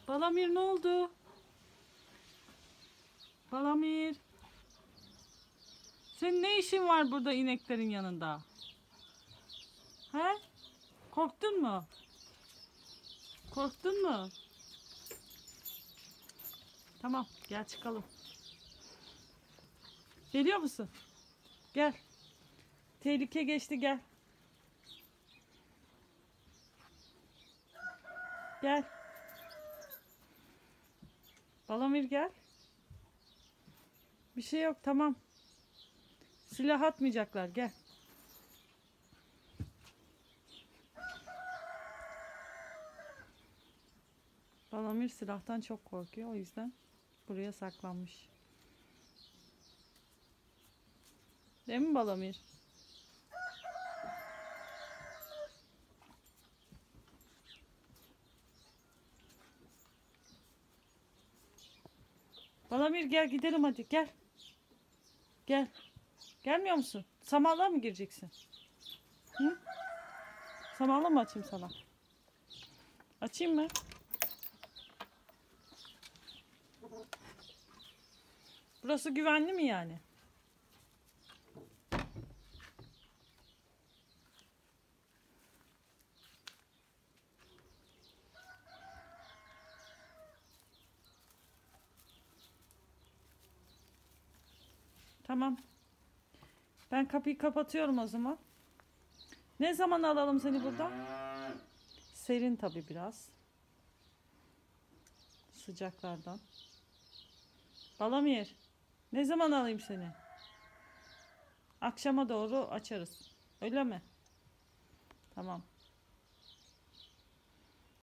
Balamir ne oldu? Balamir. Senin ne işin var burada ineklerin yanında? He? Korktun mu? Korktun mu? Tamam, gel çıkalım. Geliyor musun? Gel. Tehlike geçti, gel. Gel. Balamir gel. Bir şey yok, tamam. Silah atmayacaklar, gel. Balamir silahtan çok korkuyor, o yüzden buraya saklanmış. Değil mi Balamir? Balamir gel gidelim hadi, gel. Gel. Gelmiyor musun? Samanlığa mı gireceksin? Hı? Samanlığı mı açayım sana? Açayım mı? Burası güvenli mi yani? Tamam. Ben kapıyı kapatıyorum o zaman. Ne zaman alalım seni buradan? Serin tabii biraz. Sıcaklardan. Balamir. Ne zaman alayım seni? Akşama doğru açarız. Öyle mi? Tamam.